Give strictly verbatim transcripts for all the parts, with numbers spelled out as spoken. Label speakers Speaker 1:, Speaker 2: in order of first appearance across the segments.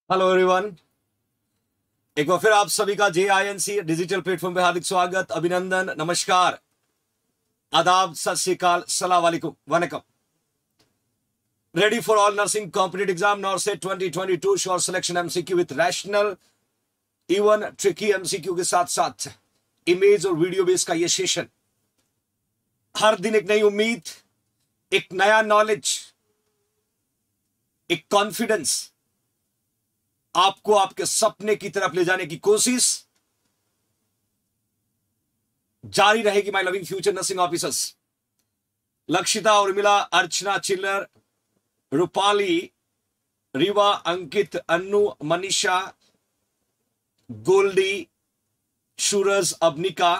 Speaker 1: Hello everyone, एक बार फिर आप सभी का J I N C digital platform पे हार्दिक स्वागत, अभिनंदन, नमस्कार, आदाब, सत श्री अकाल, सलाम वालेकुम, वनकम। Ready for all nursing competitive exam NORCET twenty twenty two short selection MCQ with rational even tricky MCQ के साथ साथ इमेज और वीडियो बेस का ये सेशन। हर दिन एक नई उम्मीद, एक नया नॉलेज, एक कॉन्फिडेंस, आपको आपके सपने की तरफ ले जाने की कोशिश जारी रहेगी। My loving future nursing officers Lakshita, Urmila, Archana, Chillar, Rupali, Riva, Ankit, Annu, Manisha, Goldy, Suraj, Abnika,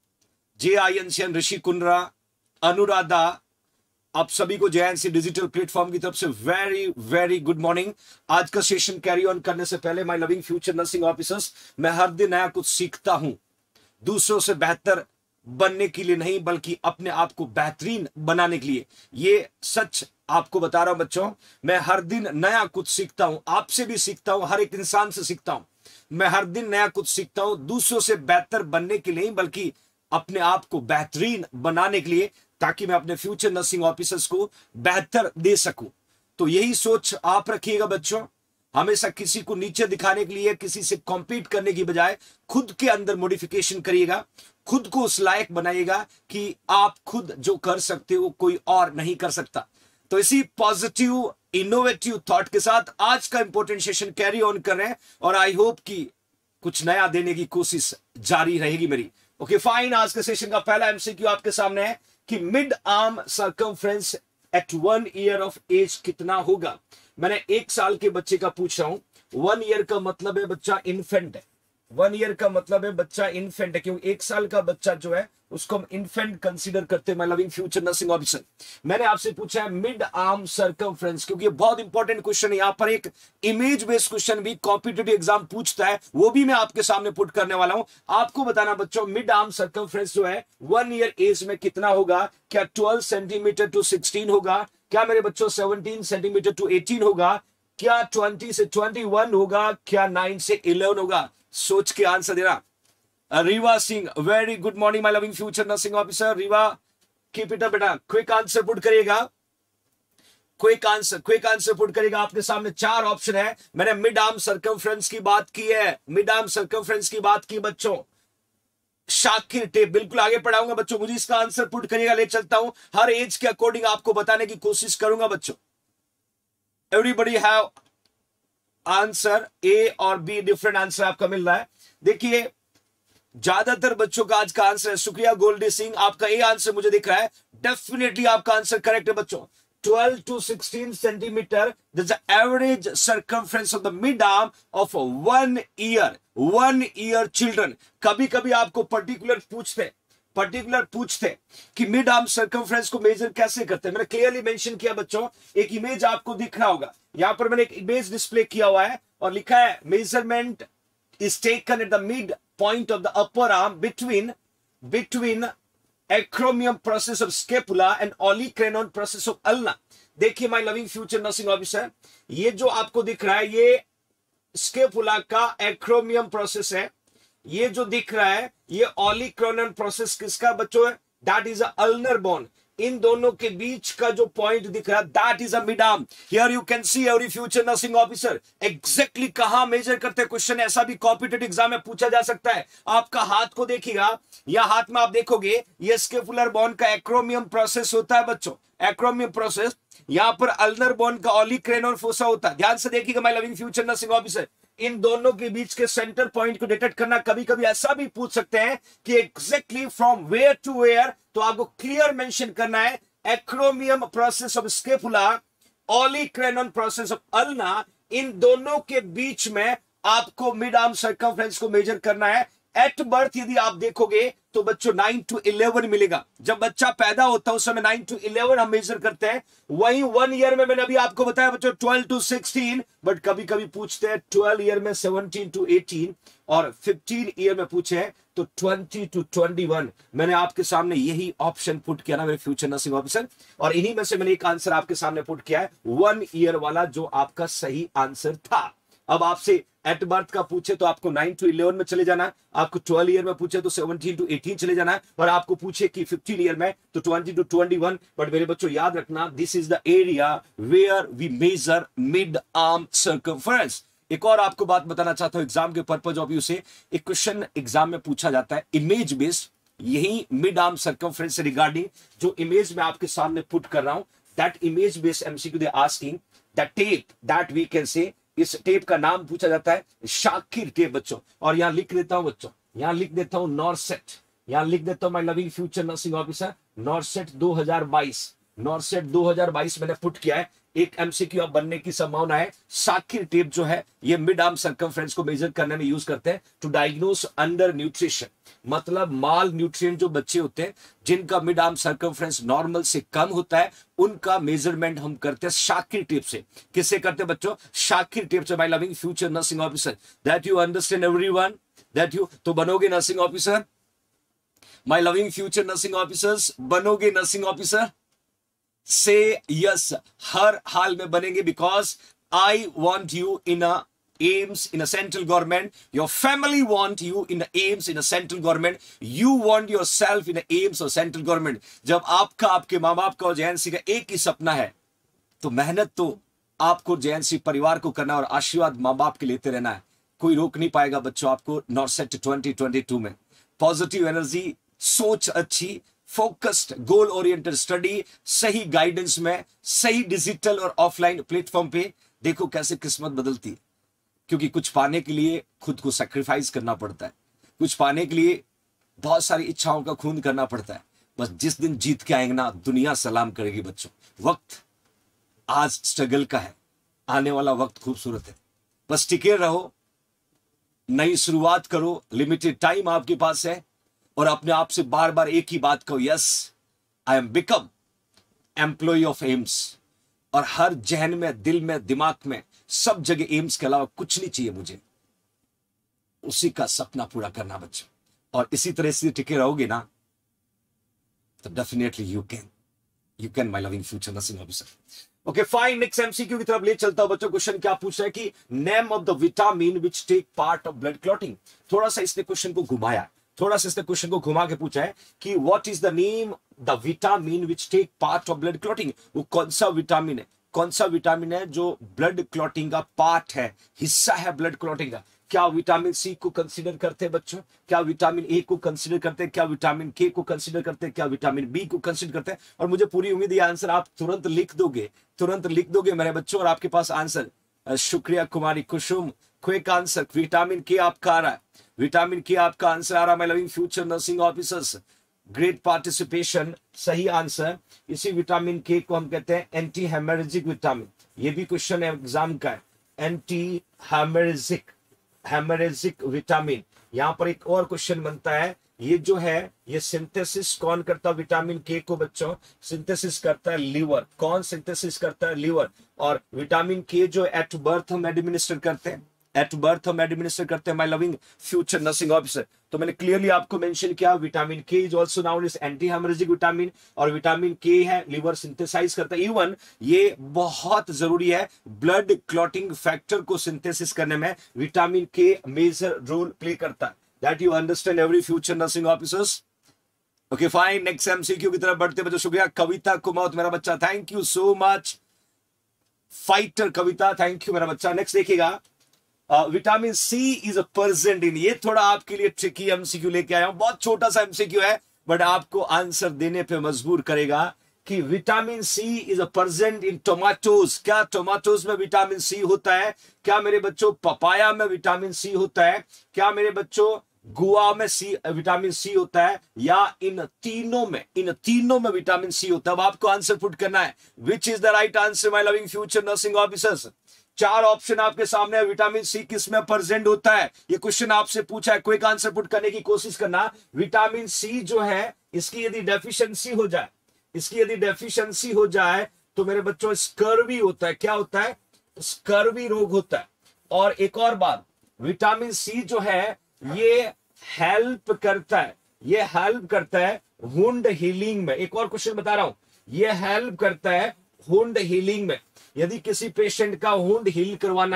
Speaker 1: J I N C N, Rishi Kundra, Anuradha, आप सभी को J I N C digital platform की तरफ से वेरी वेरी गुड मॉर्निंग। आज का सेशन कैरी ऑन करने से पहले my loving future nursing officers, मैं हर दिन नया कुछ सीखता हूं, दूसरों से बेहतर बनने के लिए नहीं बल्कि अपने आप को बेहतरीन बनाने के लिए। ये सच आपको बता रहा हूं बच्चों, मैं हर दिन नया कुछ सीखता हूं, आपसे भी सीखता हूं, हर एक इंसान से सीखता हूं। मैं हर दिन नया कुछ सीखता हूं, दूसरों से बेहतर बनने के लिए बल्कि अपने आप को बेहतरीन बनाने के लिए, ताकि मैं अपने फ्यूचर नर्सिंग ऑफिसर्स को बेहतर दे सकूं। तो यही सोच आप रखिएगा बच्चों। हमेशा किसी को नीचे दिखाने के लिए, किसी से कॉम्पीट करने की बजाय खुद के अंदर मॉडिफिकेशन करिएगा, खुद को उस लायक बनाइएगा कि आप खुद जो कर सकते हो कोई और नहीं कर सकता। तो इसी पॉजिटिव इनोवेटिव थॉट के साथ आज का इंपॉर्टेंट सेशन कैरी ऑन कर रहे हैं और आई होप कि कुछ नया देने की कोशिश जारी रहेगी मेरी। ओके फाइन, आज के सेशन का पहला एमसीक्यू आपके सामने है कि mid arm circumference at one year of age कितना होगा। मैंने एक साल के बच्चे का पूछ रहा हूं। वन ईयर का मतलब है बच्चा इन्फेंट है। वन ईयर का मतलब है बच्चा इन्फेंट है, क्योंकि एक साल का बच्चा जो है उसको हम इन्फेंट कंसीडर करते हैं। My loving future nursing officer, मैंने आपसे पूछा है मिड आर्म सर्कमफ्रेंस, क्योंकि ये बहुत इंपॉर्टेंट क्वेश्चन है। यहां पर एक इमेज बेस्ड क्वेश्चन भी कॉम्पिटिटिव एग्जाम पूछता है, वो भी मैं आपके सामने पुट करने वाला हूं। आपको बताना बच्चों, मिड आर्म सर्कमफ्रेंस जो है वन ईयर एज में कितना होगा। क्या ट्वेल्व सेंटीमीटर टू सिक्सटीन होगा? क्या मेरे बच्चों सेवनटीन सेंटीमीटर टू एटीन होगा? क्या ट्वेंटी से ट्वेंटी वन होगा? क्या नाइन से इलेवन होगा? सोच के आंसर देना। Riva Singh, very good morning my loving future nursing officer. Riva, keep it up बेटा, क्विक आंसर पुट करिएगा, quick answer quick answer put करिएगा। आपके सामने चार ऑप्शन है। मैंने मिड आर्म सर्कमफ्रेंस की बात की है, मिड आर्म सर्कमफ्रेंस की बात की बच्चों। शाकिर टेप, बिल्कुल आगे पढ़ाऊंगा बच्चों, मुझे इसका आंसर पुट करिएगा, ले चलता हूं। हर एज के अकॉर्डिंग आपको बताने की कोशिश करूंगा बच्चों। एवरीबडी हैव आंसर, ए और बी डिफरेंट आंसर आपका मिल रहा है। देखिए ज्यादातर बच्चों का आज का आंसर है, शुक्रिया गोल्डी सिंह, आपका ए आंसर मुझे दिख रहा है। डेफिनेटली आपका आंसर करेक्ट है बच्चों। Twelve to sixteen centimetre that's the average circumference of the mid arm of one year one year children. कभी कभी आपको पर्टिकुलर पूछते पर्टिकुलर पूछते कि मिड आर्म सर्कमफ्रेंस को मेजर कैसे करते हैं। मैंने क्लियरली मेंशन किया बच्चों, एक इमेज आपको दिख रहा होगा, यहां पर मैंने एक इमेज डिस्प्ले किया हुआ है और लिखा है measurement is taken at the mid point of the upper arm between between acromion process of scapula and olecranon process of ulna। देखिए my loving future nursing officer, ये जो आपको दिख रहा है ये स्केपुला का एक्रोमियम प्रोसेस है। ये जो दिख रहा है ये ओलिक्रोनन प्रोसेस किसका बच्चों है? That is a ulnar bone. इन दोनों के बीच का जो पॉइंट दिख रहा है that is a mid arm. Here you can see every future nursing officer exactly कहां मेजर करते हैं। क्वेश्चन ऐसा भी कॉम्पिटिटिव एग्जाम में पूछा जा सकता है। आपका हाथ को देखिएगा, या हाथ में आप देखोगे ये स्केपुलर बोन का एक्रोमियम प्रोसेस होता है बच्चों, एक्रोमियम प्रोसेस। यहां पर अल्नर बोन का ओलिक्रेनोन फोसा होता है। ध्यान से देखिएगा my loving future nursing officer, इन दोनों के बीच के सेंटर पॉइंट को डिटेक्ट करना। कभी कभी ऐसा भी पूछ सकते हैं कि exactly from where to where, तो आपको क्लियर मेंशन करना है acromion process of scapula, olecranon process of ulna. इन दोनों के बीच में आपको मिड आर्म सर्कमफ्रेंस को मेजर करना है। एट बर्थ यदि आप देखोगे तो बच्चों नाइन टू इलेवन मिलेगा। जब बच्चा पैदा होता है उस समय नाइन टू इलेवन हम मेजर करते हैं। वहीं वन ईयर में मैंने अभी आपको बताया बच्चों ट्वेल्व टू सिक्सटीन, बट कभी कभी पूछते हैं ट्वेल्व ईयर में सेवनटीन टू एटीन और फिफ्टीन ईयर में पूछे तो ट्वेंटी टू ट्वेंटी वन। मैंने आपके सामने यही ऑप्शन पुट किया ना मेरे फ्यूचर नर्सिंग ऑफिसर, और इन्हीं में से मैंने एक आंसर आपके सामने पुट किया है वन ईयर वाला, जो आपका सही आंसर था। अब आपसे एट बर्थ का पूछे तो आपको नाइन टू इलेवन में चले जाना है, आपको ट्वेल्व ईयर में पूछे तो सेवनटीन टू एटीन चले जाना है, और आपको पूछे कि फिफ्टीन ईयर में तो twenty to twenty one. But मेरे बच्चों याद रखना, this is the area where we measure mid arm circumference. एक और आपको बात बताना चाहता हूं, एग्जाम के पर्पज ऑफ व्यू से एक क्वेश्चन एग्जाम में पूछा जाता है इमेज बेस्ड, यही मिड आर्म सर्कमफरेंस से रिगार्डिंग जो इमेज मैं आपके सामने पुट कर रहा हूं, that image based MCQ they asking that tape that we can say, इस टेप का नाम पूछा जाता है शाकिर टेप बच्चों। और यहां लिख देता हूं बच्चों, यहां लिख देता हूं नॉरसेट, यहां लिख देता हूं my loving future nursing officer NORCET दो हज़ार बाईस, नॉरसेट दो हज़ार बाईस मैंने पुट किया है। एक एमसीक्यू अब बनने की संभावना है। शाकिर टेप जो है ये मिड आर्म सर्कमफ्रेंस को मेजर करने में यूज करते हैं टू डायग्नोस अंडर न्यूट्रिशन, मतलब माल न्यूट्रिएंट जो बच्चे होते हैं जिनका मिड आर्म सर्कमफ्रेंस नॉर्मल से कम होता है, उनका मेजरमेंट हम करते हैं शाकिर टेप से। किससे करते हैं बच्चों? शाकिर टेप से। My loving future nursing officer, that you understand everyone, that you तो बनोगे nursing officer, my loving future nursing officers बनोगे नर्सिंग ऑफिसर, से यस, हर हाल में बनेंगे, because I want you in a AIIMS in a central government, your family want you in AIIMS in a central government, you want yourself in AIIMS और central government. जब आपका, आपके माँ बाप का और जेएनसी का एक ही सपना है, तो मेहनत तो आपको जेएनसी परिवार को करना और आशीर्वाद माँ बाप के लेते रहना है। कोई रोक नहीं पाएगा बच्चों आपको नॉरसेट ट्वेंटी ट्वेंटी टू में। पॉजिटिव एनर्जी, सोच अच्छी, फोकस्ड गोल ओरिएंटेड स्टडी, सही गाइडेंस में, सही डिजिटल और ऑफलाइन प्लेटफॉर्म पे, देखो कैसे किस्मत बदलती है। क्योंकि कुछ पाने के लिए खुद को सैक्रिफाइस करना पड़ता है, कुछ पाने के लिए बहुत सारी इच्छाओं का खून करना पड़ता है। बस जिस दिन जीत के आएंगे ना, दुनिया सलाम करेगी बच्चों। वक्त आज स्ट्रगल का है, आने वाला वक्त खूबसूरत है। बस टिके रहो, नई शुरुआत करो, लिमिटेड टाइम आपके पास है, और अपने आप से बार बार एक ही बात कहो, yes I am become employ of AIIMS. और हर जहन में, दिल में, दिमाग में, सब जगह एम्स के अलावा कुछ नहीं चाहिए मुझे, उसी का सपना पूरा करना बच्चों। और इसी तरह से टिके रहोगे ना, तो definitely you can, you can my loving future nursing officer. Okay fine, next MCQ की तरफ ले चलता हूं बच्चों। क्वेश्चन क्या पूछ रहा है कि name of the vitamin which take part of blood clotting. थोड़ा सा इसने क्वेश्चन को घुमाया, थोड़ा सा इसने क्वेश्चन को घुमा के पूछा है कि what is the name the vitamin which take part of blood clotting. वो कौन सा विटामिन है, कौन सा विटामिन है जो ब्लड क्लॉटिंग का पार्ट है, हिस्सा है ब्लड क्लॉटिंग का। क्या विटामिन सी को कंसीडर करते हैं बच्चों, क्या विटामिन ए को कंसीडर करते हैं, क्या विटामिन के को कंसीडर करते हैं, क्या विटामिन बी को कंसीडर करते हैं। और मुझे पूरी उम्मीद है आंसर आप तुरंत लिख दोगे, तुरंत लिख दोगे मेरे बच्चों, और आपके पास आंसर। शुक्रिया Kumari Kusum, quick answer, vitamin K आपका आ रहा है, विटामिन के आपका आंसर आ रहा है। My loving future nursing officers, great participation, सही आंसर। इसी विटामिन के को हम कहते हैं एंटी हेमरेजिक विटामिन। ये भी क्वेश्चन एग्जाम का है, एंटी हेमरेजिक, हेमरेजिक विटामिन। यहां पर एक और क्वेश्चन बनता है, ये जो है ये सिंथेसिस कौन करता है विटामिन के को बच्चों? सिंथेसिस करता है लीवर। कौन सिंथेसिस करता है? लीवर। और विटामिन के जो एट बर्थ हम एडमिनिस्टर करते हैं, एट बर्थ हम एडमिनिस्टर करते हैं my loving future nursing officer. तो मैंने क्लियरली आपको मेंशन किया, vitamin K is also known as anti haemorrhagic vitamin, और विटामिन के है लीवर सिंथेसाइज करता है। इवन ये बहुत जरूरी है, ब्लड क्लॉटिंग फैक्टर को सिंथेसिस करने में vitamin K major role play करता है। That you understand every future nursing officers. Okay fine, next MCQ की तरफ बढ़ते बच्चों। शुक्रिया कविता कुमार मेरा बच्चा, thank you so much. Fighter Kavita, thank you मेरा बच्चा। नेक्स्ट देखिएगा, vitamin C is a present in, ये थोड़ा आपके लिए ट्रिकी एमसीक्यू लेके आया हूं, बहुत छोटा सा एमसीक्यू है बट आपको आंसर देने पे मजबूर करेगा कि vitamin C is a present in tomatoes. क्या टोमेटोज में विटामिन सी होता है? क्या मेरे बच्चों पपाया में विटामिन सी होता है? क्या मेरे बच्चों गुआ में सी विटामिन सी होता है? या इन तीनों में, इन तीनों में विटामिन सी होता है? अब आपको आंसर पुट करना है, which is the right answer my loving future nursing officers. चार ऑप्शन आपके सामने है, विटामिन सी किस में प्रेजेंट होता है, ये क्वेश्चन आपसे पूछा है, क्विक आंसर पुट करने की कोशिश करना। विटामिन सी जो है, इसकी यदि डेफिशिएंसी हो जाए, इसकी यदि डेफिशिएंसी हो जाए तो मेरे बच्चों स्कर्वी होता है। क्या होता है? स्कर्वी रोग होता है। और एक और बात, विटामिन सी जो है ये हेल्प करता है, ये हेल्प करता है वुंड हीलिंग में। एक और क्वेश्चन बता रहा हूं, ये हेल्प करता है वुंड हीलिंग में। यदि किसी पेशेंट का वुंड हील करवाना है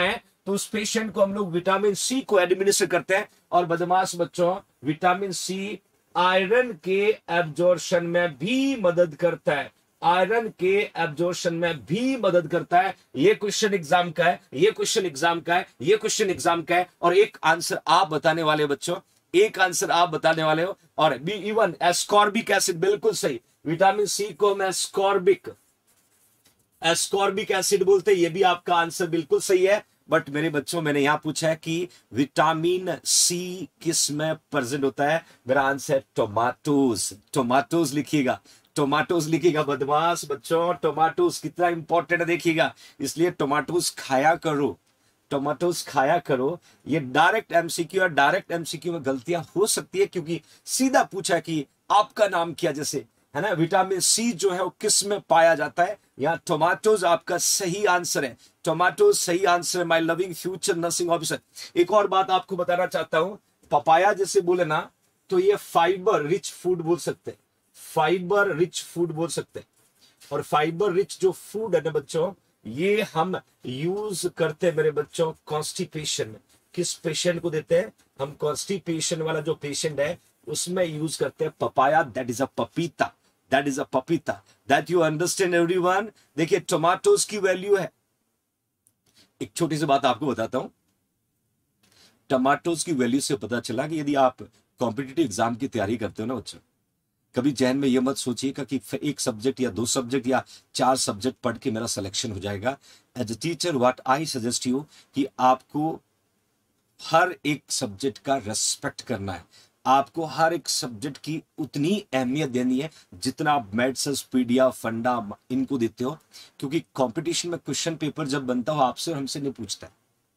Speaker 1: तो उस पेशेंट को हम लोग विटामिन सी को एडमिनिस्टर करते हैं। और बदमाश बच्चों, विटामिन सी आयरन के एब्जॉर्प्शन में भी मदद करता है, आयरन के एब्जॉर्प्शन में भी मदद करता है। ये क्वेश्चन एग्जाम का है, ये क्वेश्चन एग्जाम का है, ये क्वेश्चन एग्जाम का है। और एक आंसर आप बताने वाले बच्चों, एक आंसर आप बताने वाले हो। और बी इवन एस्कॉर्बिक एसिड, बिल्कुल सही, विटामिन सी को हम एस्कॉर्बिक एस्कॉर्बिक एसिड बोलते हैं, ये भी आपका आंसर बिल्कुल सही है। बट मेरे बच्चों, मैंने यहां पूछा है कि विटामिन सी किस में प्रेजेंट होता है, मेरा आंसर है टोमेटोज। टोमेटोज लिखिएगा, टोमेटोज लिखिएगा बदमाश बच्चों, टोमेटोज कितना इंपॉर्टेंट है देखिएगा, इसलिए टोमेटोज खाया करो, टोमेटोज खाया करो। ये डायरेक्ट एमसीक्यू है, डायरेक्ट एमसीक्यू में गलतियां हो सकती है क्योंकि सीधा पूछा कि आपका नाम क्या, जैसे है ना, विटामिन सी जो है वो किस में पाया जाता है, यहाँ टोमेटोज आपका सही आंसर है, टोमेटोज सही आंसर है, my loving future nursing officer. एक और बात आपको बताना चाहता हूं, पपाया जैसे बोले ना, तो ये फाइबर रिच फूड बोल सकते हैं, फाइबर रिच फूड बोल सकते हैं। और फाइबर रिच जो फूड है ना बच्चों, ये हम यूज करते हैं मेरे बच्चों कॉन्स्टिपेशन में। किस पेशेंट को देते हैं हम? कॉन्स्टिपेशन वाला जो पेशेंट है उसमें यूज करते हैं papaya, that is a papita, that is a papita, that you understand everyone. देखिए टोमेटोज की वैल्यू है, एक छोटी सी बात आपको बताता हूं, टमाटोज की वैल्यू से पता चला कि यदि आप कॉम्पिटिटिव एग्जाम की तैयारी करते हो ना बच्चों, कभी जहन में यह मत सोचिएगा कि एक सब्जेक्ट या दो सब्जेक्ट या चार सब्जेक्ट पढ़ के मेरा सिलेक्शन हो जाएगा। As a teacher what I suggest you कि आपको हर एक सब्जेक्ट का रेस्पेक्ट करना है, आपको हर एक सब्जेक्ट की उतनी अहमियत देनी है जितना आप मेड्स, पीडिया, फंडा इनको देते हो, क्योंकि कंपटीशन में क्वेश्चन पेपर जब बनता हो आपसे और हमसे नहीं पूछता है।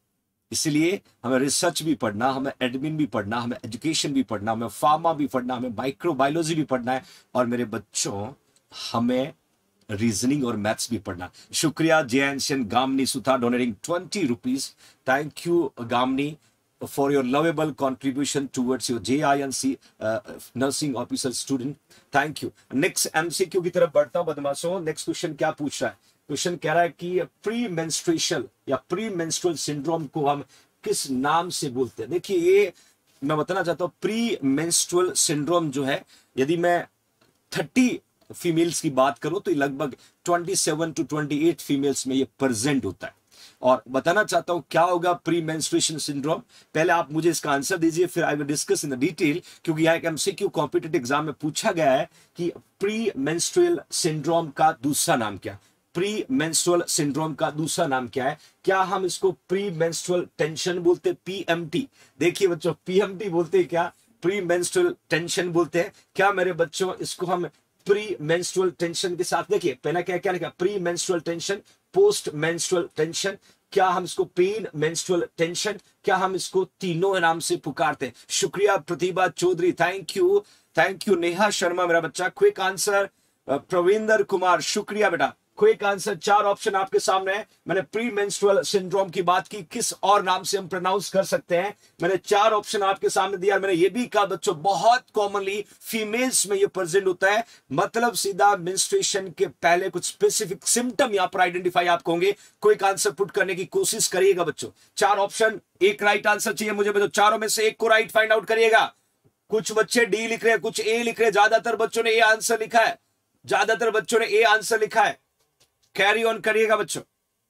Speaker 1: इसलिए हमें रिसर्च भी पढ़ना, हमें एडमिन भी पढ़ना, हमें एजुकेशन भी पढ़ना, हमें फार्मा भी पढ़ना, हमें माइक्रोबायोलॉजी भी पढ़ना है, और मेरे बच्चों हमें रीजनिंग और मैथ्स भी पढ़ना। शुक्रिया Jayanshan Gamni Sutha donating twenty rupees. Thank you Gamni for your lovable contribution towards your J I N C uh, nursing officer student. Thank you. Next M C Q की तरफ बढ़ता हूं बदमाशों। नेक्स्ट क्वेश्चन क्या पूछ रहा है? क्वेश्चन कह रहा है कि प्री मेंस्ट्रुअल या प्री मेंस्ट्रुअल सिंड्रोम को हम किस नाम से बोलते हैं? देखिए ये मैं बताना चाहता हूं, प्री मेंस्ट्रुअल सिंड्रोम जो है, यदि मैं थर्टी फीमेल्स की बात करूं तो लगभग twenty seven to twenty eight females में ये प्रेजेंट होता है। और बताना चाहता हूं क्या होगा प्री मेंस्ट्रुएशन सिंड्रोम। पहले आप मुझे इसका आंसर दीजिए, फिर I will discuss in the detail, क्योंकि यहां एक एमसीक्यू कॉम्पिटिटिव एग्जाम में पूछा गया है कि प्री मेंस्ट्रुअल सिंड्रोम का दूसरा नाम क्या? प्री मेंस्ट्रुअल सिंड्रोम का दूसरा नाम क्या है? क्या हम इसको प्री मेंस्ट्रुअल टेंशन बोलते हैं, पीएमटी? देखिए बच्चों, पीएमटी बोलते हैं क्या? प्री मेंस्ट्रुअल टेंशन बोलते हैं क्या मेरे बच्चों? इसको हम प्री मेंस्ट्रुअल टेंशन के साथ, देखिए पहला क्या क्या लिखा, pre menstrual tension, post menstrual tension, क्या हम इसको पेन मेंस्ट्रुअल टेंशन, क्या हम इसको तीनों नाम से पुकारते हैं? शुक्रिया Pratibha Chaudhary, thank you, thank you Neha Sharma मेरा बच्चा। क्विक आंसर प्रविंदर कुमार, शुक्रिया बेटा। क्विक आंसर, चार ऑप्शन आपके सामने है। मैंने प्री मेंस्ट्रुअल सिंड्रोम की बात की, किस और नाम से हम प्रोनाउंस कर सकते हैं? मैंने चार ऑप्शन आपके सामने दिया। मैंने ये भी कहा बच्चों बहुत कॉमनली फीमेल्स में ये प्रेजेंट होता है, मतलब सीधा मेंस्ट्रुएशन के पहले कुछ स्पेसिफिक सिम्टम यहां पर आइडेंटिफाई आपको होंगे। क्विक आंसर पुट करने की कोशिश करिएगा बच्चों। चार ऑप्शन, एक राइट आंसर चाहिए मुझे बच्चों, चारों में से एक को राइट फाइंड आउट करिएगा। कुछ बच्चे डी लिख रहे हैं, कुछ ए लिख रहे हैं, ज्यादातर बच्चों ने ए आंसर लिखा है, ज्यादातर बच्चों ने ए आंसर लिखा है। कैरी ऑन करिएगा बच्चों,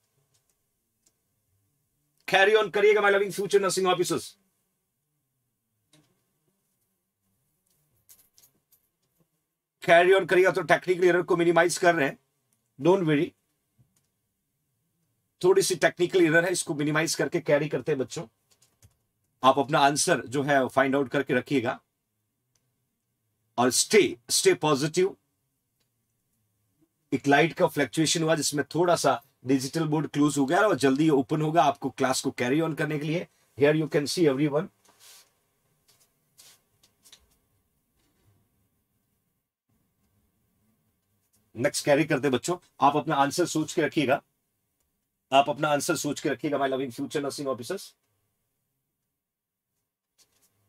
Speaker 1: कैरी ऑन करिएगा my loving future nursing officers. Carry on करिएगा। तो टेक्निकल एरर को मिनिमाइज कर रहे हैं, डोंट वेरी, थोड़ी सी टेक्निकल एरर है, इसको मिनिमाइज करके कैरी करते हैं बच्चों। आप अपना आंसर जो है फाइंड आउट करके रखिएगा और स्टे स्टे पॉजिटिव। एक लाइट का फ्लक्चुएशन हुआ जिसमें थोड़ा सा डिजिटल बोर्ड क्लोज हो गया और जल्दी ओपन होगा आपको क्लास को कैरी ऑन करने के लिए। Here you can see everyone. Next carry करते बच्चों, आप अपना आंसर सोच के रखिएगा, आप अपना आंसर सोच के रखिएगा my loving future nursing officers.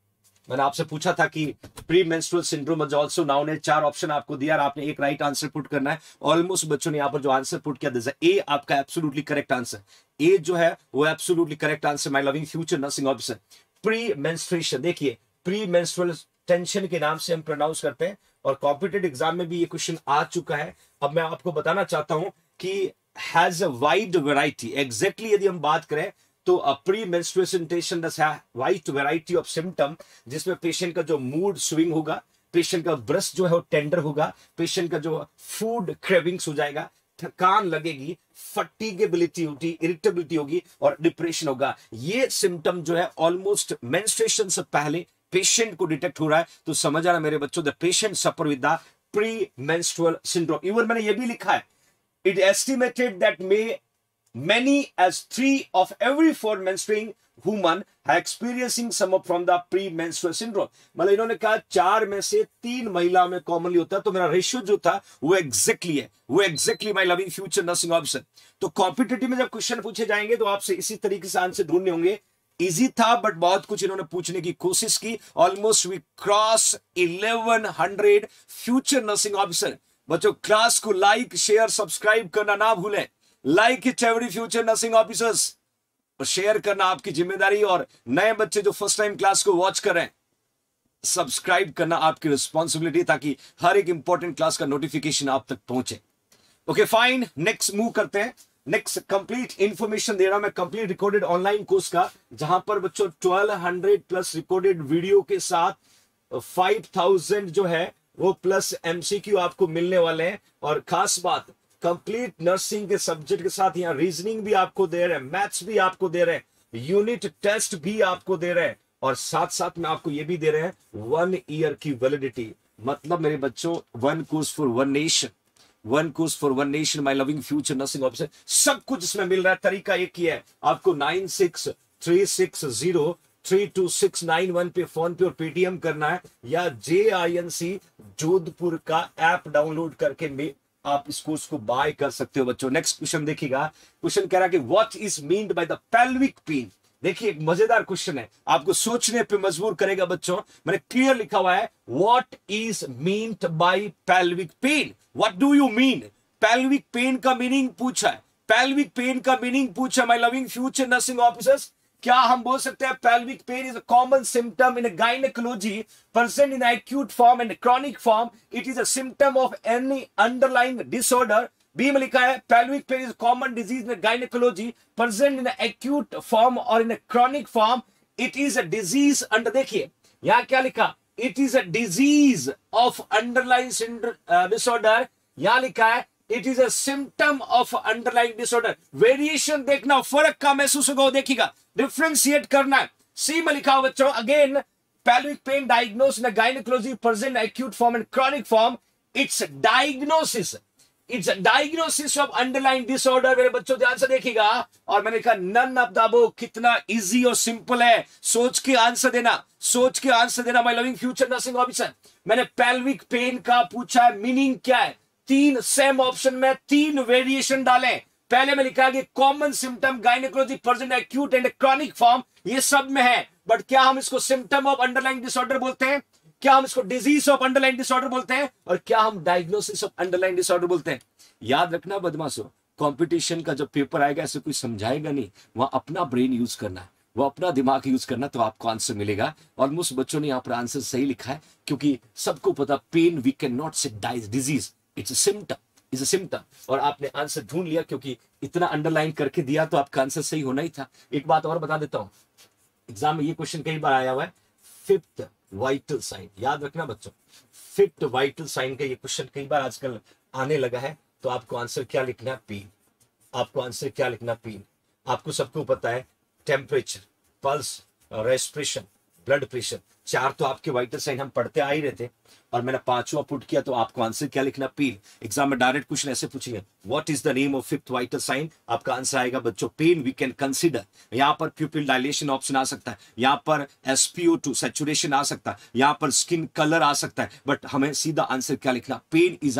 Speaker 1: मैंने आपसे पूछा था कि pre menstrual syndrome is also known, ने चार ऑप्शन आपको दिया और आपने एक राइट आंसर पुट करना है। ऑलमोस्ट बच्चों ने यहाँ पर जो आंसर पुट किया दिस ए आपका एब्सोल्युटली करेक्ट आंसर। ए जो है वो absolutely correct answer my loving future nursing officer. Pre menstruation, देखिए प्री मेंस्ट्रुअल टेंशन के नाम से हम प्रोनाउंस करते हैं और कॉम्पिटेटिव एग्जाम में भी ये क्वेश्चन आ चुका है। अब मैं आपको बताना चाहता हूं कि has a wide variety. Exactly यदि हम बात करें तो pre menstruation tension does have wide variety of symptom, जिसमें पेशेंट का जो मूड स्विंग होगा, पेशेंट का ब्रेस्ट जो है वो टेंडर होगा, पेशेंट का जो फूड क्रेविंग्स हो जाएगा, थकान लगेगी, फटीगेबिलिटी होगी, इरिटेबिलिटी होगी और डिप्रेशन होगा। ये सिम्टम जो है ऑलमोस्ट मेंस्ट्रुएशन से पहले पेशेंट को डिटेक्ट हो रहा है। तो समझ आना मेरे बच्चों, the patient suffer with the pre menstrual syndrome. Even मैंने ये भी लिखा है, it estimated that may many as three of every four menstruating women are experiencing some from the premenstrual syndrome। मतलब इन्होंने कहा चार में से तीन महिला में कॉमनली होता है। तो मेरा रेशियो जो था वो एग्जैक्टली है, वो exactly my loving future nursing officer. तो कॉम्पिटिटिव में जब क्वेश्चन पूछे जाएंगे तो आपसे इसी तरीके से आंसर ढूंढने होंगे। इजी था बट बहुत कुछ इन्होंने पूछने की कोशिश की। Almost we cross eleven hundred future nursing officer. बच्चों क्लास को लाइक शेयर सब्सक्राइब करना ना भूलें। Like it every future nursing officers, और शेयर करना आपकी जिम्मेदारी। और नए बच्चे जो फर्स्ट टाइम क्लास को वॉच कर रहे हैं, सब्सक्राइब करना आपकी रिस्पॉन्सिबिलिटी, ताकि हर एक इंपॉर्टेंट क्लास का नोटिफिकेशन आप तक पहुंचे। ओके फाइन, नेक्स्ट मूव करते हैं। नेक्स्ट कंप्लीट इंफॉर्मेशन दे रहा हूं मैं कंप्लीट रिकॉर्डेड ऑनलाइन कोर्स का, जहां पर बच्चों twelve hundred plus recorded video के साथ फाइव थाउजेंड जो है वो प्लस एमसीक्यू आपको मिलने वाले हैं। और खास बात, कंप्लीट नर्सिंग के सब्जेक्ट के साथ यहाँ रीजनिंग भी आपको दे रहे हैं, मैथ्स भी आपको दे रहे हैं, यूनिट टेस्ट भी आपको दे रहे हैं, और साथ साथ में आपको ये भी दे रहे हैं वन ईयर की वैलिडिटी। मतलब मेरे बच्चों, one course for one nation, one course for one nation my loving future nursing officer. सब कुछ इसमें मिल रहा है। तरीका एक ही है, आपको nine six three six zero three two six nine one पे फोन पे और पेटीएम करना है, या जे आई एन सी जोधपुर का ऐप डाउनलोड करके आप इस कोर्स को बाय कर सकते हो बच्चों। नेक्स्ट क्वेश्चन देखिएगा। क्वेश्चन कह रहा है कि what is meant by the pelvic pain. देखिए एक मजेदार क्वेश्चन है, आपको सोचने पे मजबूर करेगा बच्चों। मैंने क्लियर लिखा हुआ है, what is meant by pelvic pain. What do you mean? Pelvic pain का मीनिंग पूछा है, पेल्विक पेन का मीनिंग पूछा my loving future nursing officers. क्या हम बोल सकते हैं pelvic pain is a common symptom in a gynecology present in acute form and chronic form? It is a symptom of any underlying disorder. B में लिखा है pelvic pain is a common disease in a gynecology present in a acute form or in a chronic form. It is a disease under, देखिए यहाँ क्या लिखा, it is a disease of underlying uh, disorder। यहाँ लिखा है it is a symptom of underlying disorder. Variation देखना, फर्क का महसूस होगा, देखिएगा, डिफ्रेंशिएट करना है। सी में लिखा हो बच्चों, again pelvic pain diagnosed in a gynecology present acute form and chronic form. It's diagnosis, it's a diagnosis of underlying disorder। मेरे बच्चों ध्यान से देखिएगा। और मैंने कहा नन ऑफ द अबव। कितना इजी और सिंपल है, सोच के आंसर देना, सोच के आंसर देना my loving future nursing officer. मैंने pelvic pain का पूछा है, मीनिंग क्या है, तीन सेम ऑप्शन में तीन वेरिएशन डालें। पहले में लिखा है कि common symptom gynaecology present acute and chronic form, ये सब में है, बट क्या हम इसको सिम्टम ऑफ अंडरलाइंग डिसऑर्डर बोलते हैं, क्या हम इसको डिजीज ऑफ अंडरलाइंग डिसऑर्डर बोलते हैं, और क्या हम डायग्नोसिस ऑफ अंडरलाइंग डिसऑर्डर बोलते हैं? याद रखना बदमाशों, कंपटीशन का जब पेपर आएगा ऐसे कोई समझाएगा नहीं, वहां अपना ब्रेन यूज करना है, वो अपना दिमाग यूज करना, तो आपको आंसर मिलेगा। ऑलमोस्ट बच्चों ने यहाँ पर आंसर सही लिखा है, क्योंकि सबको पता pain we can not say disease, it's a symptom, is a symptom. और आपने आंसर ढूंढ लिया, क्योंकि इतना अंडरलाइन करके दिया तो आपका आंसर सही होना ही था। एक बात और बता देता हूं, एग्जाम में ये क्वेश्चन कई बार आया हुआ है, फिफ्थ वाइटल साइन। याद रखना बच्चों, फिफ्थ वाइटल साइन का ये क्वेश्चन कई बार आजकल आने लगा है। तो आपको आंसर क्या लिखना है? पेन। आपको आंसर क्या लिखना? पेन। आपको सबको पता है temperature, pulse, respiration, blood pressure, चार तो आपके वाइटल साइन हम पढ़ते आ ही रहे थे, और मैंने पांचवा पुट किया, तो आपको आंसर क्या लिखना? पेन। एग्जाम में डायरेक्ट क्वेश्चन ऐसे पूछेंगे, what is the name of fifth vital sign? आपका आंसर आएगा बच्चों पेन वी कैन कंसीडर। यहाँ पर प्यूपिल डायलेशन ऑप्शन आ सकता है, यहाँ पर S P O two saturation आ सकता है, यहाँ पर स्किन कलर आ सकता है, बट हमें सीधा आंसर क्या लिखना? Pain is a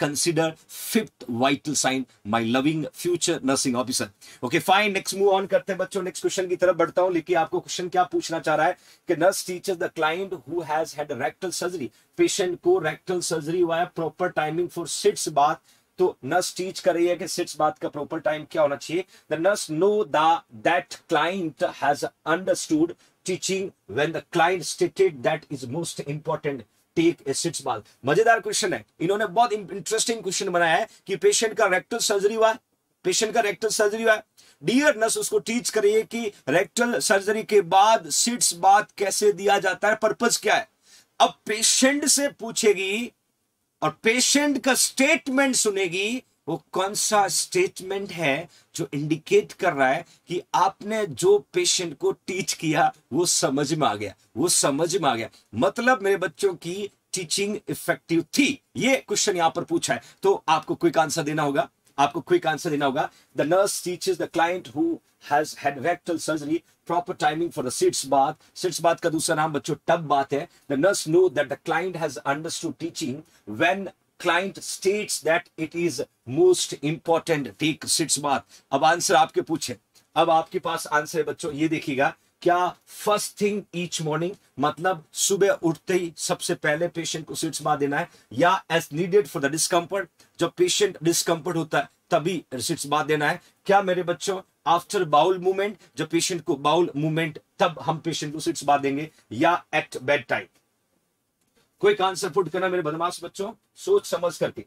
Speaker 1: consider fifth vital sign, my loving future nursing officer. Okay, fine. Next move on करते हैं बच्चों. Next question की तरफ बढ़ता हूं. लेकिन आपको क्वेश्चन क्या पूछना चाह रहा है कि nurse teaches the client who has had rectal surgery. Patient को rectal surgery हुआ है, proper timing for sits bath. तो नर्स टीच कर रही है कि सिट्स बात का प्रॉपर टाइम क्या होना चाहिए. The nurse know the that client has understood teaching when the client stated that is most important take a sitz bath. मजेदार क्वेश्चन है. इन्होंने बहुत इंटरेस्टिंग क्वेश्चन बनाया है कि पेशेंट का रेक्टल सर्जरी हुआ है, पेशेंट का रेक्टल सर्जरी हुआ है. डियर नर्स उसको टीच कर रही है कि रेक्टल सर्जरी के बाद सिट्स बाथ कैसे दिया जाता है, पर्पस क्या है. अब पेशेंट से पूछेगी और पेशेंट का स्टेटमेंट सुनेगी. वो कौन सा स्टेटमेंट है जो इंडिकेट कर रहा है कि आपने जो पेशेंट को टीच किया वो समझ में आ गया, वो समझ में आ गया. मतलब मेरे बच्चों की टीचिंग इफेक्टिव थी. ये क्वेश्चन यहां पर पूछा है तो आपको क्विक आंसर देना होगा. आपको क्विक आंसर देना होगा. The nurse teaches the client who has had rectal surgery, proper timing for the sits bath. Sits bath का दूसरा नाम बच्चों tub bath है. The nurse know that the client has understood teaching when client states that it is most important take sits bath. अब answer आपके पूछे, अब आपके पास आंसर है बच्चों. ये देखिएगा क्या फर्स्ट थिंग ईच मॉर्निंग, मतलब सुबह उठते ही सबसे पहले पेशेंट को सिट्स बाथ देना है, या as needed for the discomfort, जब पेशेंट डिस्कम्फर्ट होता है तभी सिट्स बाथ देना है. क्या मेरे बच्चों आफ्टर बाउल मूवमेंट, जब पेशेंट को बाउल मूवमेंट तब हम पेशेंट को सिट्स बाथ देंगे, या एट बेड टाइम. कोई आंसर पुट करना मेरे बदमाश बच्चों, सोच समझ करके,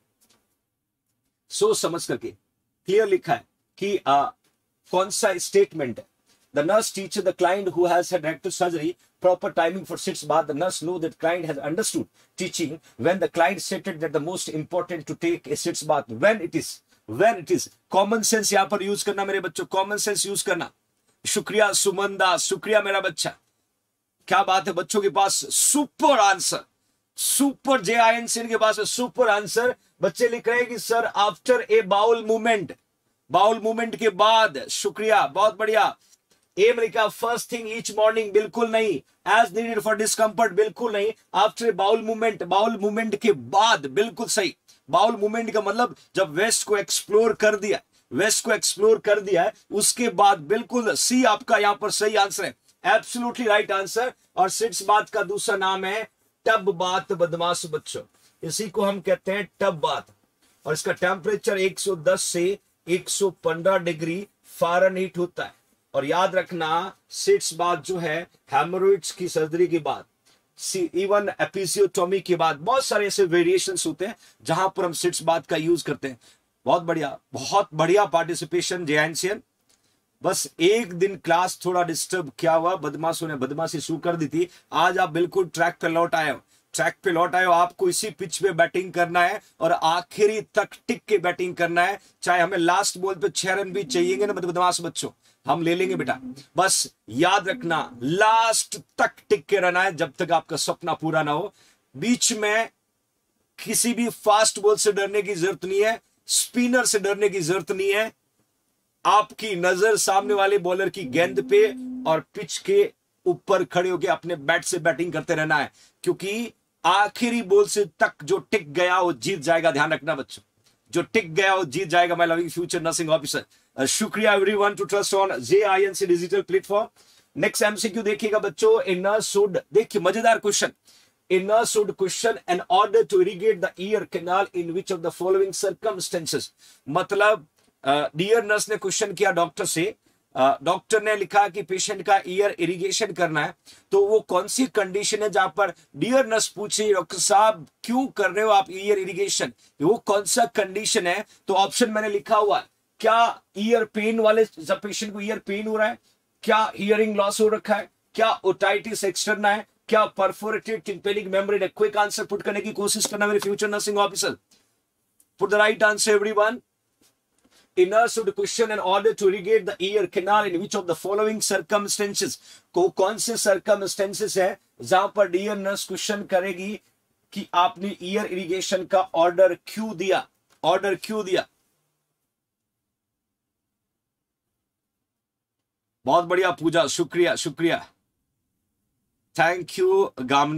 Speaker 1: सोच समझ करके. क्लियर लिखा है कि आ, कौन सा स्टेटमेंट है. The nurse teaches the client who has had rectal surgery proper timing for sits bath. The nurse know that client has understood teaching when the client stated that the most important to take a sits bath when it is when it is common sense. यहां पर use करना मेरे बच्चों, common sense use करना. शुक्रिया सुमंदा, शुक्रिया मेरा बच्चा. क्या बात है बच्चों के पास super answer, super J I N C के पास सुपर आंसर. बच्चे लिख रहे हैं कि sir after a bowel movement, bowel movement के बाद. शुक्रिया, बहुत बढ़िया. एम लिखा फर्स्ट थिंग ईच मॉर्निंग, बिल्कुल नहीं. एज नीडेड फॉर डिस्कम्फर्ट, बिल्कुल नहीं. After bowel movement, bowel movement के बाद, बिल्कुल सही. बाउल मूवमेंट का मतलब जब वेस्ट को एक्सप्लोर कर दिया, वेस्ट को एक्सप्लोर कर दिया है उसके बाद, बिल्कुल सी आपका यहां पर सही आंसर है. Absolutely right answer. और सिट्स बाथ का दूसरा नाम है टब बाथ. बदमाश बच्चों, इसी को हम कहते हैं टब बाथ. और इसका टेम्परेचर एक सौ दस से एक सौ पंद्रह डिग्री फ़ारेनहीट होता है. और याद रखना सिट्स बाथ जो है हेमोरॉइड्स की सर्जरी के बाद, इवन एपिसियोटोमी के बाद, बहुत सारे ऐसे वेरिएशंस होते हैं जहां पर हम सिट्स बाथ का यूज करते हैं. बहुत बढ़िया, बहुत बढ़िया पार्टिसिपेशन जैनसियन. बस एक दिन क्लास थोड़ा डिस्टर्ब क्या हुआ, बदमाशों ने बदमाशी शुरू कर दी थी. आज आप बिल्कुल ट्रैक पे लौट आए हो, ट्रैक पे लौट आए हो. आपको इसी पिच पे बैटिंग करना है और आखिरी तक टिक के बैटिंग करना है. चाहे हमें लास्ट बॉल पे छह रन भी चाहिए ना बदमाश बच्चों, हम ले लेंगे बेटा. बस याद रखना लास्ट तक टिक के रहना है जब तक आपका सपना पूरा ना हो. बीच में किसी भी फास्ट बॉल से डरने की जरूरत नहीं है, स्पिनर से डरने की जरूरत नहीं है. आपकी नजर सामने वाले बॉलर की गेंद पे और पिच के ऊपर खड़े होकर अपने बैट से बैटिंग करते रहना है, क्योंकि आखिरी बॉल से तक जो टिक गया वो जीत जाएगा. ध्यान रखना बच्चों, जो टिक गया वो जीत जाएगा. My loving future nursing officer. शुक्रिया everyone to trust on J I N C digital platform. Next MCQ देखिएगा बच्चों. ए नर्स शुड, देखिए मजेदार क्वेश्चन. A nurse should question in order to irrigate the ear canal in which of the following circumstances. मतलब dear uh, nurse ने question किया doctor से. Doctor uh, ने लिखा कि पेशेंट का ईयर इरिगेशन करना है, तो वो कौन सी कंडीशन है जहां पर डियर नर्स पूछे डॉक्टर साहब क्यों कर रहे हो आप ईयर इरिगेशन, वो कौन सा कंडीशन है. तो ऑप्शन मैंने लिखा हुआ है. क्या ईयर पेन वाले, जब पेशेंट को ईयर पेन हो रहा है, क्या हियरिंग लॉस हो रखा है, क्या ओटाइटिस एक्सटर्ना है, क्या परफोरेटेड टिम्पेनिक मेम्ब्रेन है. क्विक आंसर पुट करने की कोशिश करना मेरे future nursing officer. Put the right answer everyone. A nurse should question in order to irrigate the ear canal in which of the following circumstances. को कौन से circumstances है जहां पर डियर नर्स क्वेश्चन करेगी कि आपने ईयर इरिगेशन का ऑर्डर क्यों दिया, ऑर्डर क्यों दिया. बहुत बढ़िया पूजा, शुक्रिया शुक्रिया, thank you Gamni.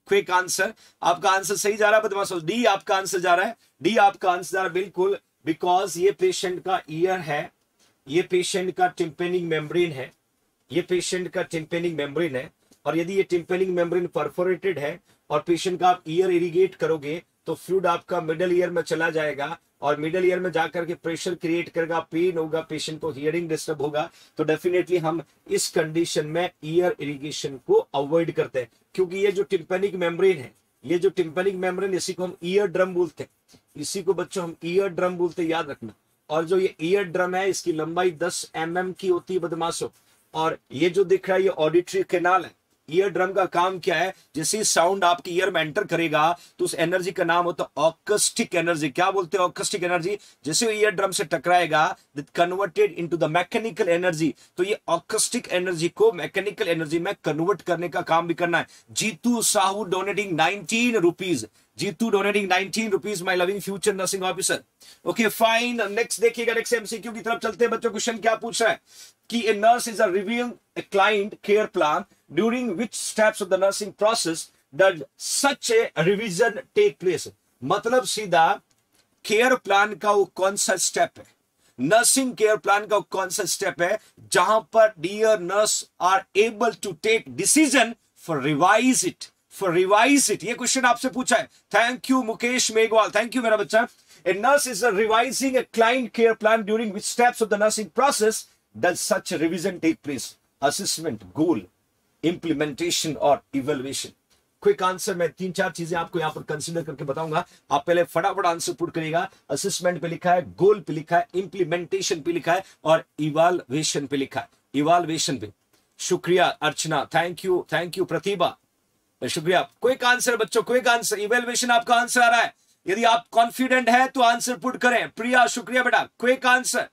Speaker 1: Quick answer, आपका आंसर सही जा रहा है बदमाशों, डी आपका आंसर जा रहा है, डी आपका आंसर जा रहा है बिल्कुल, बिकॉज ये पेशेंट का ईयर है, ये पेशेंट का टिम्पेनिक मेम्ब्रेन है, ये पेशेंट का टिम्पेनिक मेम्ब्रेन है, और यदि ये टिम्पेनिक मेम्ब्रेन परफोरेटेड है और पेशेंट का आप ईयर इरिगेट करोगे तो फ्लूइड आपका मिडल ईयर में चला जाएगा और मिडल ईयर में जाकर के प्रेशर क्रिएट करेगा, पेन होगा, पेशेंट को हियरिंग डिस्टर्ब होगा। तो डेफिनेटली हम इस कंडीशन में ईयर इरिगेशन को अवॉइड करते हैं, क्योंकि ये जो टिम्पेनिक मेम्ब्रेन है, ये जो टिम्पेनिक मेम्ब्रेन, इसी को हम ईयर ड्रम बोलते हैं, इसी को बच्चों हम ईयर ड्रम बोलते हैं, याद रखना। और जो ये ईयर ड्रम है इसकी लंबाई दस एम एम की होती है बदमाशों, और ये जो दिख रहा है ये ऑडिटरी कैनाल है। ईयर ड्रम का काम क्या है, जैसे साउंड आपकी ईयर में एंटर करेगा तो उस एनर्जी का नाम होता है ऑकस्टिक एनर्जी। क्या बोलते हैं ऑकस्टिक एनर्जी? जैसे ईयर ड्रम से टकराएगा that converted into the mechanical energy, तो ये ऑकस्टिक एनर्जी को मैकेनिकल एनर्जी में कन्वर्ट करने का काम भी करना है। Jitu Sahu donating nineteen rupees, Jitu donating nineteen rupees, my loving future nursing officer. Okay fine, next देखिएगा, नेक्स्ट एमसीक्यू की तरफ चलते हैं बच्चों। क्वेश्चन क्या पूछ रहा है कि a nurse is a reviewing a client care plan, during which steps of the nursing process does such a revision take place। मतलब सीधा केयर प्लान का वो कौन सा स्टेप है, नर्सिंग केयर प्लान का कौन सा स्टेप है जहां पर dear nurse are able to take decision for revise it, for revise it. ये क्वेश्चन आपसे पूछा है। Thank you Mukesh Meghwal, thank you मेरा बच्चा। A nurse is revising a client care plan, during which steps of the nursing process does such a revision take place? Assessment, goal, implementation और evaluation। Quick answer मैं तीन चार चीजें आपको यहां पर कंसीडर करके बताऊंगा, आप पहले फटाफट आंसर पुट करिएगा। असेसमेंट पे लिखा है, गोल पे लिखा है, इंप्लीमेंटेशन पे लिखा है और इवाल्युएशन पे लिखा है। इवाल्युएशन पे शुक्रिया Archana, thank you, thank you Pratibha, शुक्रिया। क्विक आंसर बच्चों, क्विक आंसर। इवेल्युएशन आपका आंसर आ रहा है, यदि आप कॉन्फिडेंट है तो आंसर पुट करें। प्रिया शुक्रिया बेटा, क्विक आंसर।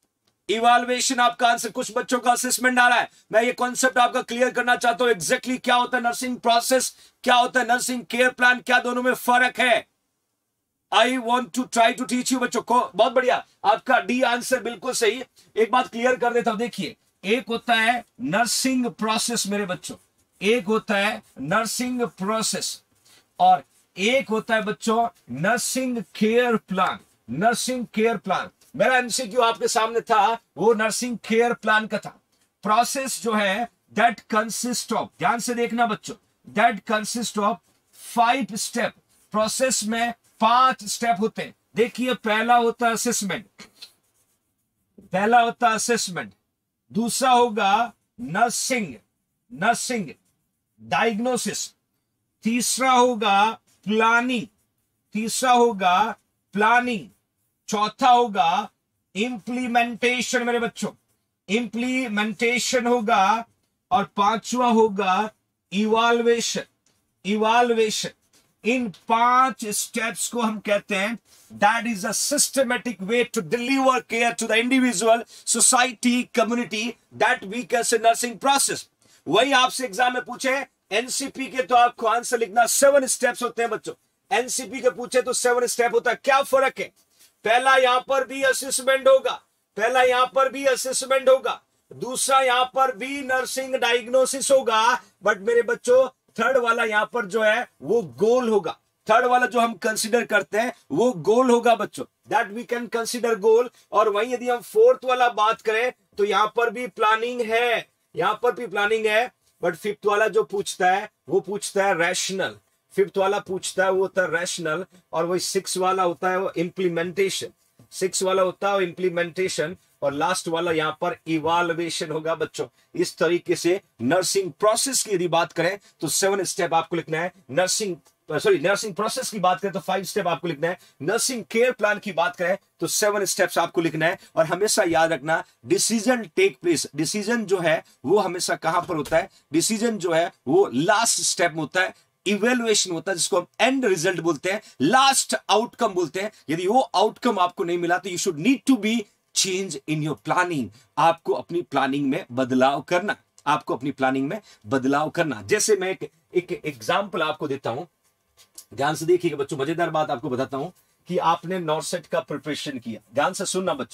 Speaker 1: इवाल्युएशन आपका आंसर। कुछ बच्चों का असेसमेंट आ रहा है, मैं ये कॉन्सेप्ट आपका क्लियर करना चाहता हूं, एग्जैक्टली क्या होता है नर्सिंग प्रोसेस, क्या होता है नर्सिंग केयर प्लान, क्या दोनों में फर्क है। I want to try to teach you बच्चों को। बहुत बढ़िया, आपका डी आंसर बिल्कुल सही। एक बात क्लियर कर देता हूं, देखिए एक होता है नर्सिंग प्रोसेस मेरे बच्चों, एक होता है नर्सिंग प्रोसेस और एक होता है बच्चों nursing care plan. Nursing care plan मेरा एमसीक्यू आपके सामने था, वो नर्सिंग केयर प्लान का था। प्रोसेस जो है दैट कंसिस्ट ऑफ, ध्यान से देखना बच्चों, that consist of five step. Process में पांच स्टेप होते हैं। देखिए पहला होता है असेसमेंट, पहला होता है असेसमेंट, दूसरा होगा नर्सिंग, नर्सिंग डायग्नोसिस, तीसरा होगा प्लानिंग, तीसरा होगा प्लानिंग, चौथा होगा इंप्लीमेंटेशन मेरे बच्चों, इंप्लीमेंटेशन होगा और पांचवा होगा इवाल्युएशन, इवाल्युएशन। इन पांच स्टेप्स को हम कहते हैं that is a systematic way to deliver care to the individual, society, community, that we can say nursing process. वही आपसे एग्जाम में पूछे एनसीपी के तो आपको आंसर लिखना, सेवन स्टेप्स होते हैं बच्चों। एनसीपी के पूछे तो सेवन स्टेप होता है। क्या फर्क है? पहला यहां पर भी असेसमेंट होगा, पहला यहां पर भी असेसमेंट होगा, दूसरा यहां पर भी नर्सिंग डायग्नोसिस होगा, बट मेरे बच्चों थर्ड वाला यहां पर जो है वो गोल होगा। थर्ड वाला जो हम कंसीडर करते हैं वो गोल होगा बच्चों, that we can consider goal. और वहीं यदि हम फोर्थ वाला बात करें तो यहां पर भी प्लानिंग है, यहां पर भी प्लानिंग है, बट फिफ्थ वाला जो पूछता है वो पूछता है रैशनल, फिफ्थ वाला पूछता है वो होता है रैशनल, और वही सिक्स वाला होता है वो इम्प्लीमेंटेशन, सिक्स वाला होता है इम्प्लीमेंटेशन, और लास्ट वाला यहाँ पर इवाल्युएशन होगा बच्चों। इस तरीके से नर्सिंग प्रोसेस की यदि बात करें तो सेवन स्टेप आपको लिखना है। नर्सिंग सॉरी नर्सिंग प्रोसेस की बात करें तो फाइव स्टेप आपको लिखना है। नर्सिंग केयर प्लान की बात करें तो सेवन स्टेप्स आपको लिखना है। और हमेशा याद रखना डिसीजन टेक प्लेस, डिसीजन जो है वो हमेशा कहां पर होता है, डिसीजन जो है वो लास्ट स्टेप में होता है। इवेल्युएशन होता है जिसको हम एंड रिजल्ट बोलते हैं, लास्ट आउटकम बोलते हैं। यदि वो आउटकम आपको नहीं मिला तो you should need to be change in your planning, आपको अपनी प्लानिंग में बदलाव करना, आपको अपनी प्लानिंग में बदलाव करना। जैसे मैं एक, एक एग्जाम्पल आपको देता हूं, ध्यान से देखिएगा बच्चों, मजेदार बात आपको बताता हूं कि आपने नॉर्सेट का प्रिपरेशन किया, ध्यान से सुनना बच्चों।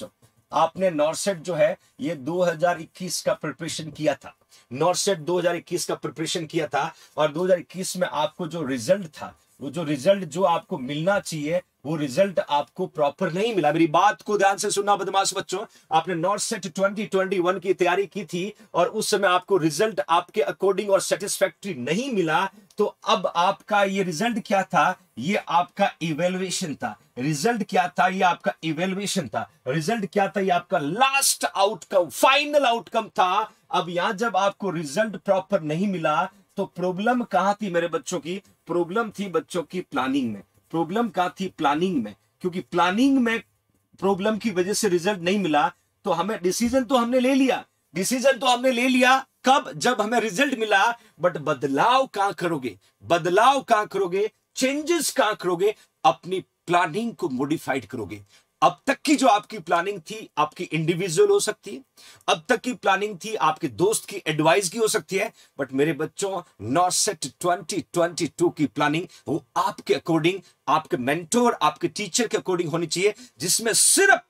Speaker 1: आपने नॉर्सेट जो है ये दो हज़ार इक्कीस का प्रिपरेशन किया था, नॉर्सेट दो हज़ार इक्कीस का प्रिपरेशन किया था और दो हज़ार इक्कीस में आपको जो रिजल्ट था, वो जो रिजल्ट जो आपको मिलना चाहिए वो रिजल्ट आपको प्रॉपर नहीं मिला। मेरी बात को ध्यान से सुनना बदमाश बच्चों, आपने नॉर्सेट ट्वेंटी ट्वेंटी वन की तैयारी की थी और उस समय आपको रिजल्ट आपके अकॉर्डिंग और सेटिस्फैक्टरी नहीं मिला, तो अब आपका ये रिजल्ट क्या था, ये आपका इवेल्युएशन था। रिजल्ट क्या था, ये आपका इवेल्युएशन था। रिजल्ट क्या था, ये आपका लास्ट आउटकम, फाइनल आउटकम था। अब यहां जब आपको रिजल्ट प्रॉपर नहीं मिला तो प्रॉब्लम कहां थी मेरे बच्चों की, प्रॉब्लम थी बच्चों की प्लानिंग में। प्रॉब्लम कहां थी, प्लानिंग में, क्योंकि प्लानिंग में प्रॉब्लम की वजह से रिजल्ट नहीं मिला। तो हमें डिसीजन तो हमने ले लिया, डिसीजन तो हमने ले लिया कब, जब हमें रिजल्ट मिला, बट बदलाव कहां करोगे, बदलाव कहां करोगे, चेंजेस कहां करोगे, अपनी प्लानिंग को मॉडिफाइड करोगे। अब तक की जो आपकी प्लानिंग थी आपकी इंडिविजुअल हो सकती है, अब तक की प्लानिंग थी आपके दोस्त की एडवाइस की हो सकती है, बट मेरे बच्चों नॉर्सेट ट्वेंटी ट्वेंटी टू की प्लानिंग वो आपके अकॉर्डिंग, आपके मेंटोर, आपके टीचर के अकॉर्डिंग होनी चाहिए, जिसमें सिर्फ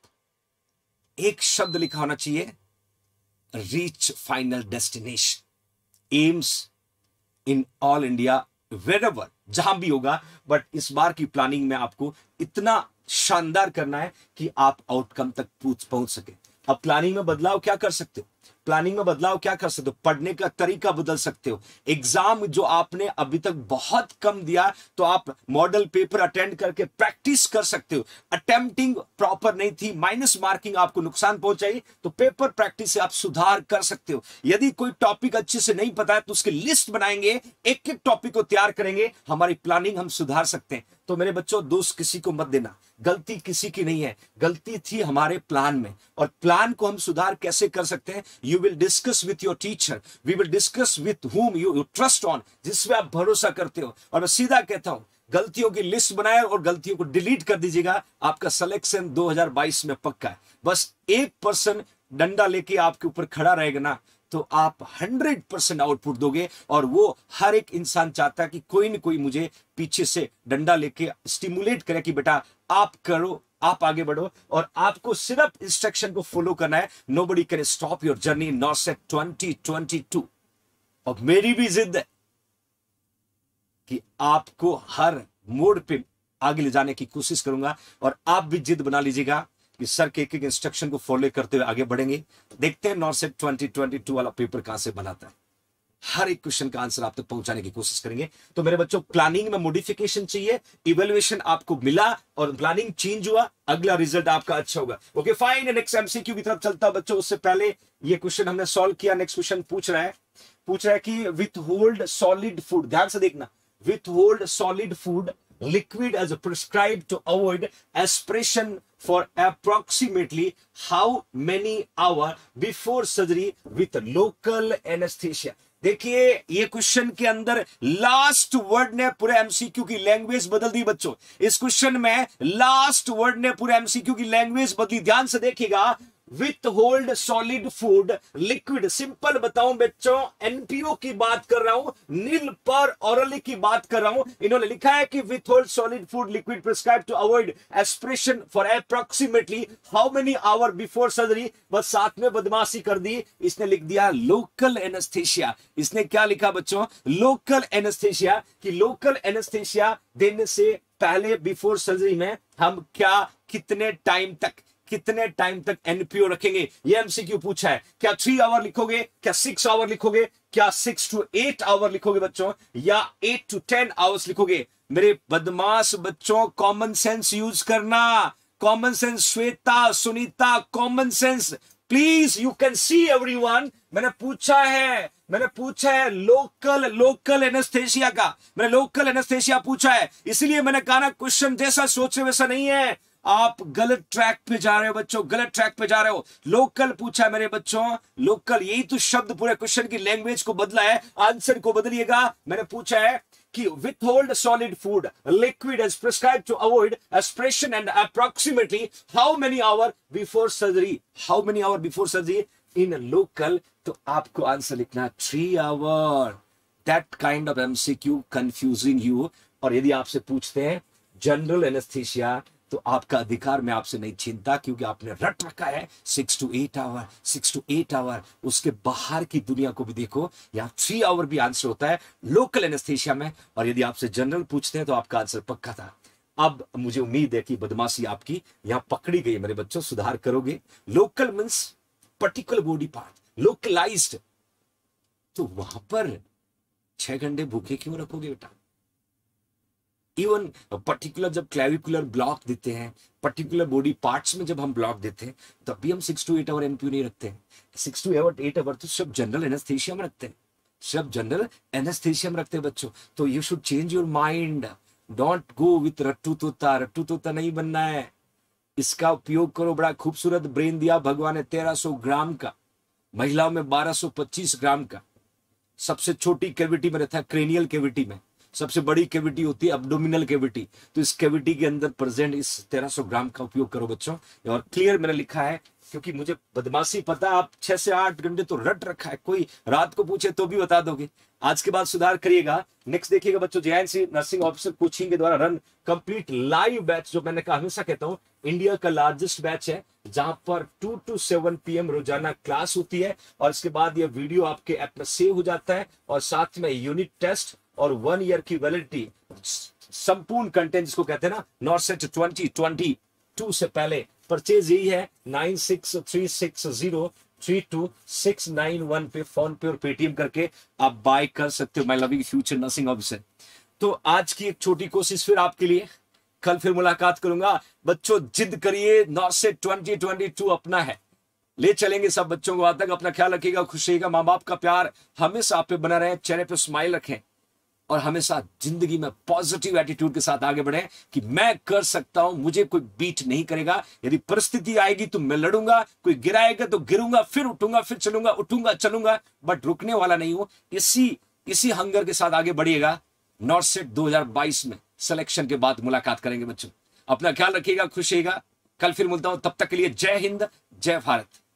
Speaker 1: एक शब्द लिखा होना चाहिए, reach final destination, AIIMS in all India, wherever, जहां भी होगा। बट इस बार की प्लानिंग में आपको इतना शानदार करना है कि आप आउटकम तक पहुंच सके। अब प्लानिंग में बदलाव क्या कर सकते हो, प्लानिंग में बदलाव क्या कर सकते हो, पढ़ने का तरीका बदल सकते हो। एग्जाम जो आपने अभी तक बहुत कम दिया, तो आप मॉडल पेपर अटेंड करके प्रैक्टिस कर सकते हो। अटेम्प्टिंग प्रॉपर नहीं थी, माइनस मार्किंग आपको नुकसान पहुंचाई, तो पेपर प्रैक्टिस से आप सुधार कर सकते हो। यदि कोई टॉपिक अच्छे से नहीं पता है तो उसकी लिस्ट बनाएंगे, एक एक टॉपिक को तैयार करेंगे, हमारी प्लानिंग हम सुधार सकते हैं। तो मेरे बच्चों दोस्त किसी को मत देना, गलती किसी की नहीं है, गलती थी हमारे प्लान में। और प्लान को हम सुधार कैसे कर सकते हैं, you will discuss with your teacher, we will discuss with whom you you trust on, जिसमें आप भरोसा करते हो। और मैं सीधा कहता हूं, गलतियों की लिस्ट बनाए और गलतियों को डिलीट कर दीजिएगा, आपका सिलेक्शन दो हज़ार बाईस में पक्का है। बस एक पर्सन डंडा लेके आपके ऊपर खड़ा रहेगा ना, तो आप हंड्रेड परसेंट आउटपुट दोगे। और वो हर एक इंसान चाहता है कि कोई ना कोई मुझे पीछे से डंडा लेके स्टिमुलेट करे कि बेटा आप करो, आप आगे बढ़ो, और आपको सिर्फ इंस्ट्रक्शन को फॉलो करना है। Nobody can stop your journey NORCET twenty twenty two. और मेरी भी जिद है कि आपको हर मोड़ पे आगे ले जाने की कोशिश करूंगा, और आप भी जिद बना लीजिएगा कि सर के एक एक इंस्ट्रक्शन को फॉलो करते हुए आगे बढ़ेंगे। देखते हैं नॉर्सेट ट्वेंटी ट्वेंटी टू वाला पेपर कहां से बनाता है। हर एक क्वेश्चन का आंसर आप तक पहुंचाने की कोशिश करेंगे। तो मेरे बच्चों प्लानिंग में मॉडिफिकेशन चाहिए, इवैल्यूएशन आपको मिला और प्लानिंग चेंज हुआ, अगला रिजल्ट आपका अच्छा होगा। ओके फाइन, नेक्स्ट एमसीक्यू की तरफ चलता बच्चों। उससे पहले ये क्वेश्चन हमने सॉल्व किया, नेक्स्ट क्वेश्चन पूछ रहा है पूछ रहा है कि विथ होल्ड सॉलिड फूड, ध्यान से देखना, withhold solid food liquid as prescribed to avoid aspiration for approximately how many hour before surgery with local anesthesia। देखिए ये क्वेश्चन के अंदर लास्ट वर्ड ने पूरे एमसीक्यू की लैंग्वेज बदल दी बच्चों। इस क्वेश्चन में लास्ट वर्ड ने पूरे एमसीक्यू की लैंग्वेज बदली। ध्यान से देखिएगा, withhold solid food liquid, simple बताऊं बच्चों, एनपीओ की बात कर रहा हूं, नील पर ऑरली की बात कर रहा हूं। इन्होंने लिखा है कि withhold solid food liquid prescribe to avoid aspiration for approximately how many hour before surgery. बस साथ में बदमाशी कर दी, इसने लिख दिया लोकल एनेस्थेशिया। इसने क्या लिखा बच्चों, लोकल एनेस्थेशिया, कि लोकल एनेस्थेशिया देने से पहले बिफोर सर्जरी में हम क्या कितने टाइम तक कितने टाइम तक एनपीओ रखेंगे। ये एमसीक्यू पूछा है। क्या थ्री आवर लिखोगे, क्या सिक्स आवर लिखोगे, क्या सिक्स टू एट आवर लिखोगे बच्चों, या एट टू टेन आवर्स लिखोगे। मेरे बदमाश बच्चों कॉमन सेंस यूज करना, common sense. Shweta, Sunita, common sense please, you can see everyone. मैंने पूछा है मैंने पूछा है लोकल लोकल एनेस्थेशिया का, मैंने लोकल एनेस्थेशिया पूछा है, इसलिए मैंने कहा ना क्वेश्चन जैसा सोचे वैसा नहीं है। आप गलत ट्रैक पे जा रहे हो बच्चों, गलत ट्रैक पे जा रहे हो। लोकल पूछा है मेरे बच्चों, लोकल, यही तो शब्द पूरे क्वेश्चन की लैंग्वेज को बदला है, आंसर को बदलिएगा। मैंने पूछा है कि withhold solid food liquid as prescribed to avoid aspiration and approximately how many hour before surgery, how many hour before surgery in local, तो आपको आंसर लिखना है three hour. That kind of MCQ confusing you. और यदि आपसे पूछते हैं general anaesthesia तो आपका अधिकार मैं आपसे नहीं छीनता, क्योंकि आपने रट रखा है six to eight hour six to eight hour. उसके बाहर की दुनिया को भी देखो, यहाँ थ्री आवर भी आंसर होता है लोकल एनेस्थीसिया में। और यदि आपसे जनरल पूछते हैं तो आपका आंसर पक्का था। अब मुझे उम्मीद है कि बदमाशी आपकी यहाँ पकड़ी गई मेरे बच्चों, सुधार करोगे। Local means particular body part, localised. तो वहां पर छह घंटे भूखे क्यों रखोगे बेटा? इवन पर्टिकुलर जब क्लेविकुलर ब्लॉक देते हैं, पर्टिकुलर बॉडी पार्ट्स में जब हम ब्लॉक देते हैं, तब भी हम six to eight hour NPO नहीं रखते हैं। Six to eight eight hour तो सब जनरल एनेस्थीसिया में रखते हैं, सब जनरल एनेस्थीसिया में रखते हैं बच्चों। तो you should change your mind, don't go with रट्टू तोता। रट्टू तोता नहीं बनना है, इसका उपयोग करो। बड़ा खूबसूरत ब्रेन दिया भगवान ने, तेरह सौ ग्राम का, महिलाओं में बारह सौ पच्चीस ग्राम का। सबसे छोटी कैविटी में रहता है क्रेनियल कैविटी में, सबसे बड़ी कैविटी होती है एब्डोमिनल कैविटी। तो इस कैविटी के अंदर प्रेजेंट इस तेरह सौ ग्राम का उपयोग करो बच्चों। और क्लियर मैंने लिखा है, क्योंकि मुझे बदमाशी पता है, आप छह से आठ घंटे तो रट रखा है, कोई रात को पूछे तो भी बता दोगे। आज के बाद सुधार करिएगा। नेक्स्ट देखिएगा बच्चों, जेएनसी नर्सिंग ऑफिसर कोचिंग के द्वारा रन कंप्लीट लाइव बैच, जो मैंने कहा हमेशा कहता हूं इंडिया का लार्जेस्ट बैच है, जहां पर टू टू सेवन पीएम रोजाना क्लास होती है। और इसके बाद यह वीडियो आपके ऐप में सेव हो जाता है, और साथ में यूनिट टेस्ट और वन ईयर की वैलिडिटी, संपूर्ण कंटेंट जिसको कहते हैं ना नॉर्सेट ट्वेंटी ट्वेंटी टू से पहले। परचेज यही है nine six three six zero three two six nine one पे फोन पे और पेटीएम करके आप बाय कर सकते हो। My loving future nursing officer. तो आज की एक छोटी कोशिश फिर आपके लिए, कल फिर मुलाकात करूंगा बच्चों। जिद करिए, नॉर्सेट ट्वेंटी ट्वेंटी टू अपना है, ले चलेंगे सब बच्चों को। आज तक अपना ख्याल रखिएगा, खुश रहिएगा, माँ बाप का प्यार हमेशा आप पे बना रहे, चेहरे पे स्माइल रखें, और हमेशा जिंदगी में पॉजिटिव एटीट्यूड के साथ आगे बढ़े कि मैं कर सकता हूं, मुझे कोई बीट नहीं करेगा। यदि परिस्थिति आएगी तो मैं लड़ूंगा, कोई गिराएगा तो गिरूंगा, फिर उठूंगा, फिर चलूंगा, उठूंगा चलूंगा, बट रुकने वाला नहीं हूं। इसी इसी हंगर के साथ आगे बढ़िएगा। नॉर्सेट दो हज़ार बाईस में सिलेक्शन के बाद मुलाकात करेंगे बच्चों। अपना ख्याल रखिएगा, खुश रहिएगा, कल फिर मिलता हूं, तब तक के लिए जय हिंद, जय भारत।